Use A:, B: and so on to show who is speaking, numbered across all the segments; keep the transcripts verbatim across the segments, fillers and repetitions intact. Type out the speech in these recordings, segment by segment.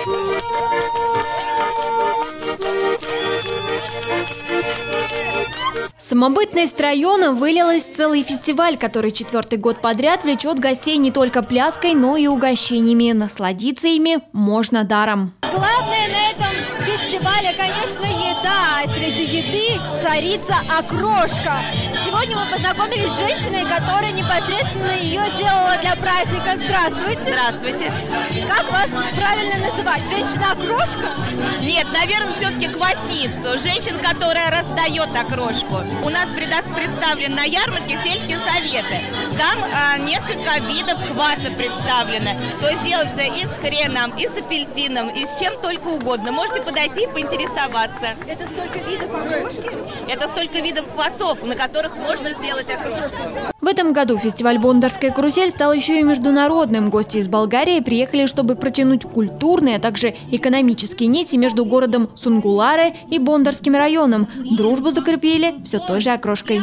A: Самобытность района вылилась в целый фестиваль, который четвертый год подряд влечет гостей не только пляской, но и угощениями. Насладиться ими можно даром.
B: Главное на этом фестивале, конечно, еда. Среди еды царица окрошка. Сегодня мы познакомились с женщиной, которая непосредственно ее делала для праздника. Здравствуйте.
C: Здравствуйте.
B: Как вас правильно называть? Женщина-окрошка?
C: Нет, наверное, все-таки квасицу. Женщина, которая раздает окрошку. У нас представлены на ярмарке сельские советы. Там а, несколько видов кваса представлены. То есть делается и с хреном, и с апельсином, и с чем только угодно. Можете подойти и поинтересоваться.
B: Это столько видов окрошки?
C: Это столько видов квасов, на которых можно сделать окрошку.
A: В этом году фестиваль «Бондарская карусель» стал еще и международным. Гости из Болгарии приехали, чтобы протянуть культурные, а также экономические нити между городом Сунгуларе и Бондарским районом. Дружбу закрепили все той же окрошкой.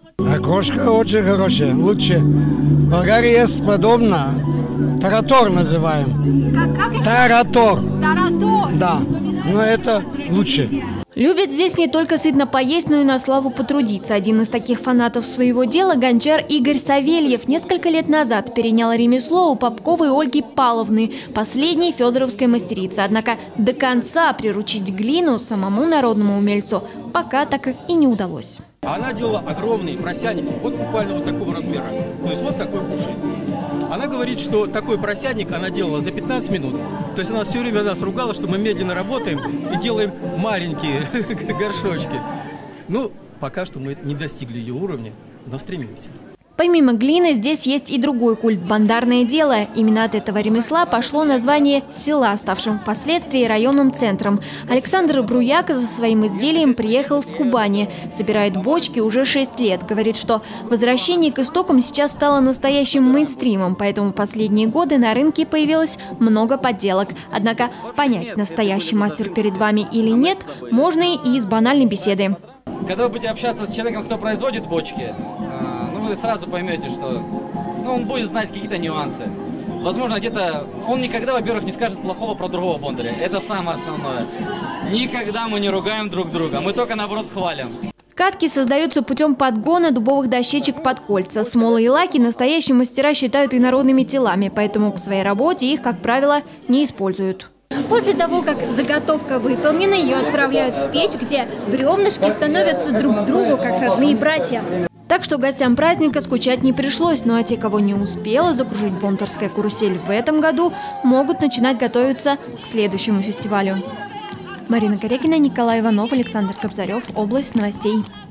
D: Окрошка очень хорошая, лучше. В Болгарии есть подобно. Таратор называем.
B: Как, как еще?
D: Таратор.
B: Таратор.
D: Да, но это лучше.
A: Любят здесь не только сытно поесть, но и на славу потрудиться. Один из таких фанатов своего дела – гончар Игорь Савельев. Несколько лет назад перенял ремесло у Попковой Ольги Павловны, последней федоровской мастерицы. Однако до конца приручить глину самому народному умельцу пока так и не удалось.
E: Она делала огромные просяники, вот буквально вот такого размера, то есть вот такой кушай. Она говорит, что такой просядник она делала за пятнадцать минут. То есть она все время нас ругала, что мы медленно работаем и делаем маленькие горшочки. Ну, пока что мы не достигли ее уровня, но стремимся.
A: Помимо глины здесь есть и другой культ – бандарное дело. Именно от этого ремесла пошло название села, ставшим впоследствии районным центром. Александр Бруяк за своим изделием приехал с Кубани. Собирает бочки уже шесть лет. Говорит, что возвращение к истокам сейчас стало настоящим мейнстримом, поэтому в последние годы на рынке появилось много подделок. Однако понять, настоящий мастер перед вами или нет, можно и из банальной беседы.
F: Когда вы будете общаться с человеком, кто производит бочки, вы сразу поймете, что ну, он будет знать какие-то нюансы. Возможно, где-то он никогда, во-первых, не скажет плохого про другого бондаря. Это самое основное. Никогда мы не ругаем друг друга, мы только, наоборот, хвалим.
A: Катки создаются путем подгона дубовых дощечек под кольца. Смолы и лаки настоящие мастера считают инородными телами, поэтому к своей работе их, как правило, не используют. После того, как заготовка выполнена, ее отправляют в печь, где бревнышки становятся друг к другу, как родные братья. Так что гостям праздника скучать не пришлось. Ну а те, кого не успела закружить Бондарская карусель в этом году, могут начинать готовиться к следующему фестивалю. Марина Корякина, Николай Иванов, Александр Кобзарев. Область новостей.